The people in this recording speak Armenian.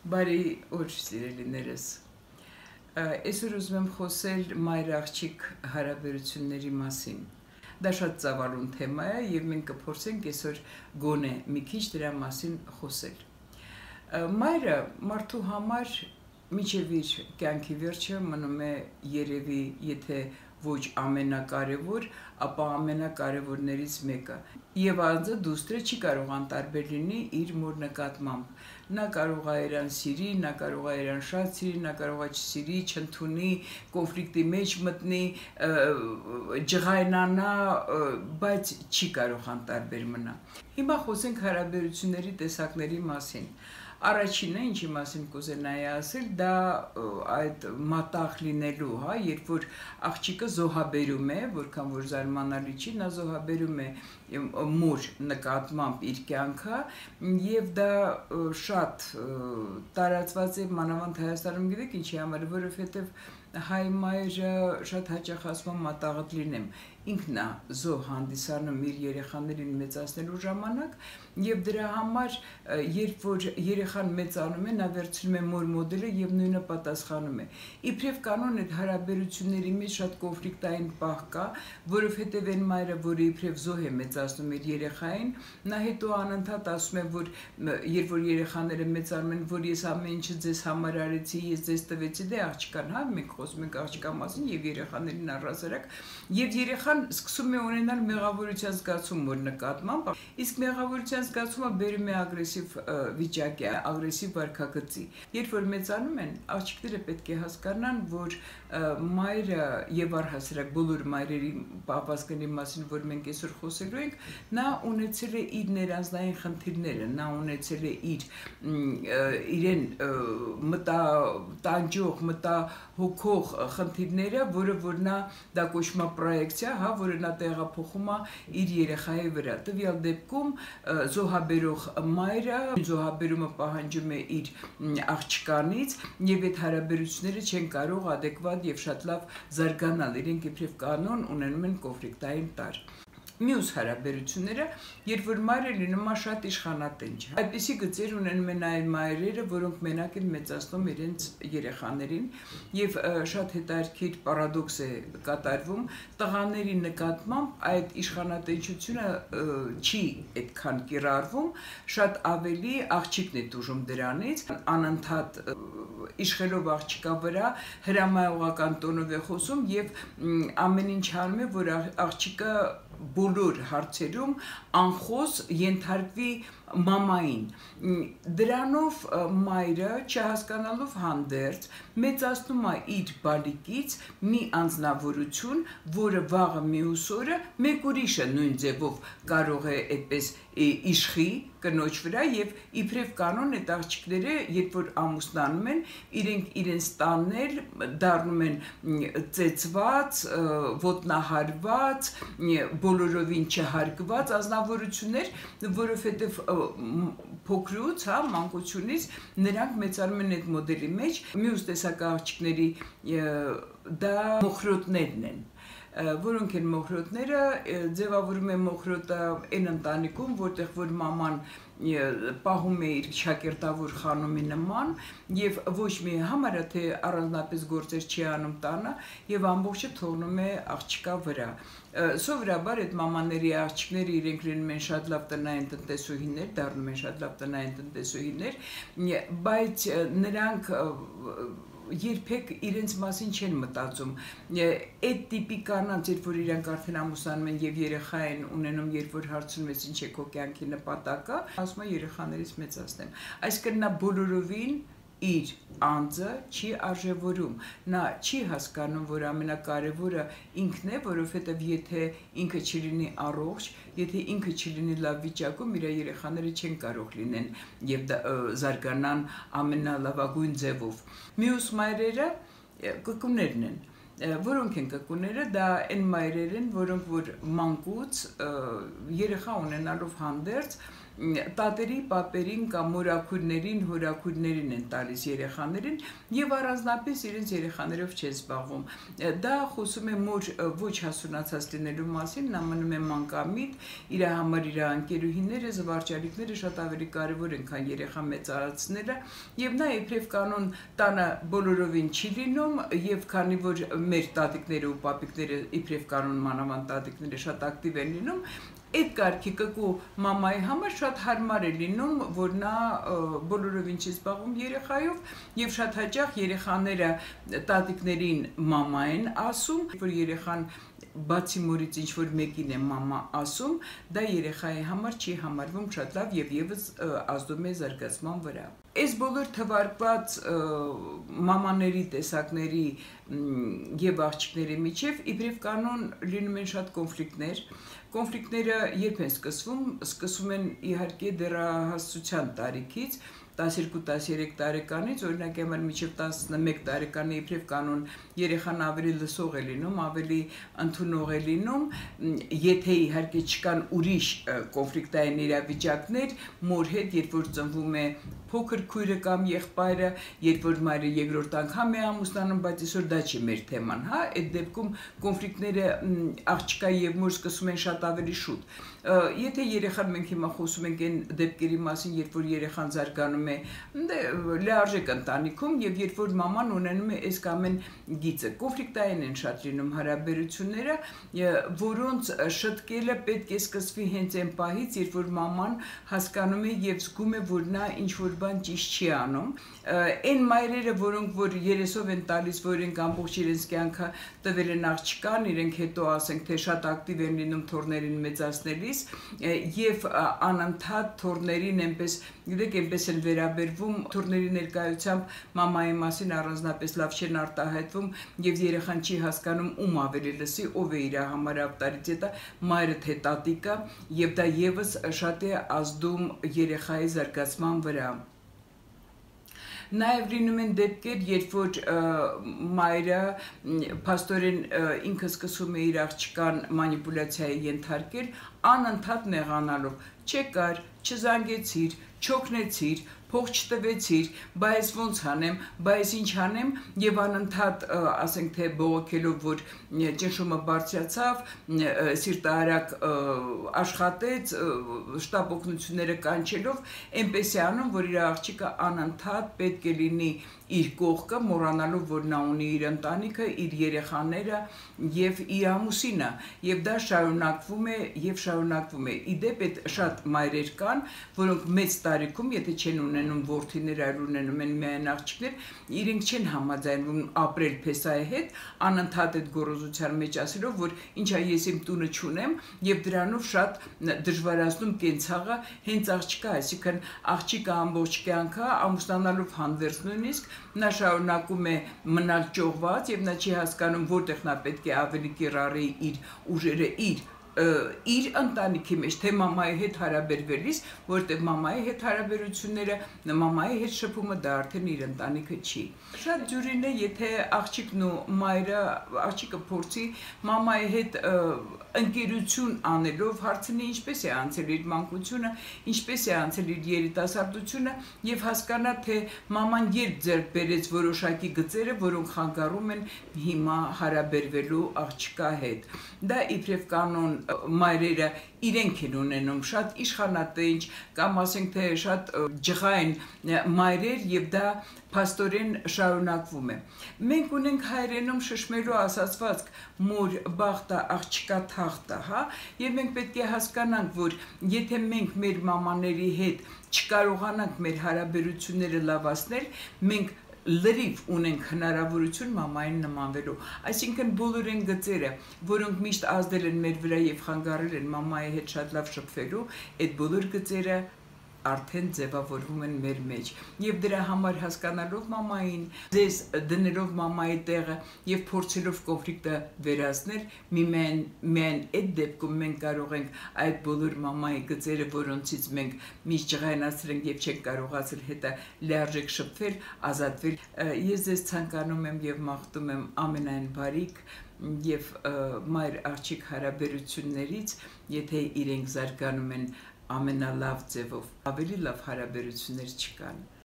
Բարի օր սիրելիներս։ Այսօր ուզում եմ խոսել մայր-աղջիկ հարաբերությունների մասին։ Դա շատ ծավալուն թեմա է եւ մենք կփորձենք այսօր գոնե մի քիչ դրա մասին խոսել։ Մայրը մարդու համար մինչև իր կյանքի վերջը մնում է երևի, եթե ոչ ամենակարևոր, ապա ամենակարևորներից մեկը։ Եվ անձը դուստրը չի կարող անտարբեր լինի իր մոր նկատմամբ։ Նա կարող է իրան սիրի, նա կարող է իրան շատ սիրի, նա կարող է չսիրի, չընդունի, կոնֆլիկտի մեջ մտնի, ջղայնանա, բայց չի կարող անտարբեր մնա։ Հիմա խոսենք հարաբերությունների տեսակների մասին։ Առաջինը, ինչի մասին կուզենայի ասել, դա այդ մատաղ լինելու, երբ որ աղջիկը զոհաբերում է, որքան որ զարմանալի չի, նա զոհաբերում է մոր նկատմամբ իր կյանքը, եւ դա շատ տարածված է մանավանդ Հայաստանում, գիտեք ինչի համար, որովհետեւ հայ մայրը շատ հաճախ ասում է մատաղդ լինեմ, ինքն է զոհ հանդիսանում իր երեխաներին մեծացնելու ժամանակ եւ դրա համար երբ որ երեխան մեծանում է նա վերցնում է մոր մոդելը եւ նույնը պատասխանում է իբրև կանոն այդ հարաբերությունների մեջ շատ կոնֆլիկտային պահ կա որովհետեւ այն մայրը որը իբրև զոհ է մեծացնում իր երեխային նա հետո անընդհատ ասում է որ երբ որ երեխաները մեծանում են որ ես ամեն ինչը ձեզ համար արեցի ես ձեզ տվեցի դե աղջկան մենք խոսում ենք աղջկա մասին եւ երեխաներին առհասարակ եւ երեխան սկսում է ունենալ մեղավորության զգացում մոր նկատմամբ իսկ մեղավորության զգացումը բերում է ագրեսիվ վիճակի ագրեսիվ վարքագծի երբ որ մեծանում են աղջիկները պետք է հասկանան որ մայրը եւ առհասարակ բոլոր մայրերի պապասկների մասին որ մենք այսօր խոսելու ենք նա ունեցել է իր ներանձնային խնդիրները նա ունեցել է իրեն տանջող հոգող խնդիրները, որը որ նա դա կոչվում է պրոյեկցիա, որը նա տեղափոխում է իր երեխայի վրա։ Տվյալ դեպքում զոհաբերող մայրը զոհաբերումը պահանջում է իր աղջկանից եւ այդ հարաբերությունները չեն կարող adekvat եւ շատ լավ զարգանալ։ Իրենք իբրև կանոն ունենում են կոնֆլիկտային տար։ Մյուս հարաբերությունները, երբ որ մայրը լինում է շատ իշխանատենչ։ Այդպիսի գծեր ունենում են այլ մայրերը, որոնք մենակ են մեծացնում իրենց երեխաներին եւ շատ հետաքրքիր պարադոքս է կատարվում տղաների նկատմամբ այդ իշխանատենչությունը չի այդքան կիրառվում, շատ ավելի աղջիկն է դժում դրանից, անընդհատ իշխելով աղջկա վրա հրամայողական տոնով է խոսում եւ ամեն ինչ անում է որ աղջիկը բոլոր հարցերում անխոս ենթարկվի մամային դրանով մայրը չհասկանալով հանդերձ մեծացնում է իր բալիկից մի անձնավորություն որը վաղը մյուս օրը մեկ ուրիշը նույն ձևով կարող է այդպես իշխի կնոջ վրա եւ իբրև կանոն այդ աղջիկները երբ որ ամուսնանում են իրենք իրենց տաններ դառնում են ծեծված ոտնահարված բոլորովին չհարգված ազնվորություններ որովհետեւ փոքրուց մանկությունից նրանք մեծանում են այդ մոդելի մեջ մյուս տեսակ աղջիկների դա մոխրոտներն են որոնք են մոխրոտները ձևավորում է մոխրոտը այն ընտանիքում որտեղ որ մաման պահում է իր շակերտավոր խանումի նման եւ ոչ մի համարը թե առանձնապես գործեր չի անում տանը եւ ամբողջը թողնում է աղջկա վրա սովորաբար այդ մամաների աղջիկները իրենք լինում են շատ լավ տնային տնտեսուհիներ դառնում են շատ լավ տնային տնտեսուհիներ բայց նրանք երբեք իրենց մասին չեն մտածում այդ տիպի կանանց երբ որ իրանք արդեն ամուսնանում են եւ երեխա են ունենում երբ որ հարցնում ես ինչ է քո կյանքի նպատակը ասում է երեխաներից մեծացնեմ այսինքն նա բոլորովին իր անձը չի արժևորում նա չի հասկանում որ ամենակարևորը ինքն է որովհետեւ եթե ինքը չլինի առողջ եթե ինքը չլինի լավ վիճակում իր երեխաները չեն կարող լինեն եւ զարգանան ամենալավագույն ձևով մյուս մայրերը կկուներն են որոնք են կկուները դա այն մայրեր են որոնք որ մանկուց երեխա ունենալով հանդերձ տատերի, պապերին կամ մորաքույրներին, հորաքույրներին են տալիս երեխաներին եւ առանձնապես իրենց երեխաներով չեն զբաղվում։ Դա խոսում է մոր ոչ հասունացած լինելու մասին, նա մնում է մանկամիտ, իր համար իր ընկերուհիները, զվարճալիքները շատ ավելի կարևոր են, քան երեխա մեծացնելը, եւ նա իբրև կանոն տանը բոլորովին չի լինում, եւ քանի որ մեր տատիկները ու պապիկները իբրև կանոն մանավանդ տատիկները շատ ակտիվ են լինում, այդ կարգի կկու մամայի համար շատ հարմար է լինում, որ նա բոլորովին չի զբաղվում երեխայով եւ շատ հաճախ երեխաները տատիկներին մամա են ասում, որ երեխան բացի մորից ինչ որ մեկին է մամա ասում, դա երեխայի համար չի համարվում շատ լավ եւ եւս ազդում է զարգացման վրա։ Այս բոլոր թվարկված մամաների տեսակների եւ աղջիկների միջև իբրև կանոն լինում են շատ կոնֆլիկտներ։ Կոնֆլիկտները երբ են սկսվում են իհարկե դեռահասության տարիքից, 12-13 տարեկանից, օրինակ համար մինչև 11 տարեկանը իբրև կանոն երեխան ավելի լսող է լինում, ավելի ընդունող է լինում, եթե իհարկե չկան ուրիշ կոնֆլիկտային իրավիճակներ, մոր հետ, երբ որ ծնվում է փոքր քույրը կամ եղբայրը, երբ որ մայրը երկրորդ անգամ է ամուսնանում, բայց այսօր դա չի մեր թեման, հա, այդ դեպքում կոնֆլիկտները աղջկա եւ մոր սկսում են շատ ավելի շուտ։ Եթե երեխան մենք հիմա խոսում ենք այն դեպքերի մասին, երբ որ երեխան զարգանում է լիարժեք ընտանիքում եւ երբ որ մաման ունենում է այս կամ այն գիծը, կոնֆլիկտային են շատ լինում հարաբերությունները, որոնց շտկելը պետք է սկսվի հենց այն պահից, երբ որ մաման հասկանում է եւ զգում է, որ նա ինչ որ բան ճիշտ չի անում։ Այն մայրերը, որոնք որ երեսով են տալիս, որ իրենք ամբողջ իրենց կյանքը տվել են աղջկան, իրենք հետո ասենք թե շատ ակտիվ են լինում թորներին մեծացնելիս եւ անընդհատ թորներին այնպես, գիտեք, այնպես են վերաբերվում, թորների ներկայությամբ մամայի մասին առանձնապես լավ չեն արտահայտվում եւ երեխան չի հասկանում ում ավելի լսի, ով է իր համար ավտորիտետը, մայրը թե տատիկը, եւ դա եւս շատ է ազդում երեխայի զարգացման վրա։ Նաև լինում են դեպքեր, երբ որ մայրը փաստորեն ինքը սկսում է իր աղջկան մանիպուլյացիայի ենթարկել, անընդհատ նեղանալով, չեկար, չզանգեցիր, չօգնեցիր, փող չտվեցիր, բայց ոնց անեմ, բայց ինչ անեմ եւ անընդհատ ասենք թե բողոքելով, որ ճնշումը բարձրացավ, սիրտարակ աշխատեց, շտապ օգնությունները կանչելով, այնպես է անում, որ իր աղջիկը անընդհատ պետք է լինի իր կողքը, մոռանալով, որ նա ունի իր ընտանիքը, իր երեխաները եւ իր ամուսինը, եւ դա շարունակվում է եւ շարունակվում է։ Իդեպ այդ շատ մայրեր կան, որոնք մեծ տարիքում, եթե չեն ունենում որդիներ, այլ ունենում են միայն աղջիկներ, իրենք չեն համաձայնվում ապրել փեսայի հետ, անընդհատ այդ գոռոզության մեջ ասելով, որ ինչա ես իմ տունը չունեմ եւ դրանով շատ դժվարացնում կենցաղը հենց աղջիկա, այսինքն աղջիկը ամբողջ կյանքը ամուսնանալով հանդերձ նույնիսկ նա շարունակում է մնալ ճողված եւ նա չի հասկանում որտեղ նա պետք է ավելի կիրառի իր ուժերը իր ընտանիքի մեջ, թե մամայի հետ հարաբերվելիս, որտեղ մամայի հետ հարաբերությունները, մամայի հետ շփումը դա արդեն իր ընտանիքը չի։ Շատ դյուրին է, եթե աղջիկն ու մայրը, աղջիկը փորձի մամայի հետ ընկերություն անելով հարցնի ինչպես է անցել իր մանկությունը, ինչպես է անցել իր երիտասարդությունը եւ հասկանա թե մաման երբ ձեռք բերեց որոշակի գծերը, որոնք խանգարում են հիմա հարաբերվելու աղջկա հետ։ Դա իբրև կանոն մայրերը իրենք են ունենում շատ իշխանատենչ կամ ասենք թե շատ ջղային մայրեր եւ դա փաստորեն շարունակվում է։ Մենք ունենք հայերենում շշմելու ասացվածք մոր բախտը աղջկա թախտը, հա, եւ մենք պետք է հասկանանք, որ եթե մենք մեր մամաների հետ չկարողանանք մեր հարաբերությունները լավացնել, մենք լրիվ ունենք հնարավորություն մամային նմանվելու, այսինքն բոլոր այն գծերը, որոնք միշտ ազդել են մեր վրա եւ խանգարել են մամայի հետ շատ լավ շփվելու, այդ բոլոր գծերը արդեն ձևավորվում են մեր մեջ եւ դրա համար հասկանալով մամային, ձեզ դնելով մամայի տեղը եւ փորձելով կոնֆլիկտը վերացնել, միայն այդ դեպքում մենք կարող ենք այդ բոլոր մամայի գծերը, որոնցից մենք միշտ ջղայնացել ենք եւ չենք կարողացել հետը լիարժեք շփվել, ազատվել։ Ես ձեզ ցանկանում եմ եւ մաղթում եմ ամենայն բարիք եւ մայր աղջիկ հարաբերություններից, եթե իրենք զարգանում են ամենալավ ձևով ավելի լավ հարաբերություններ չկան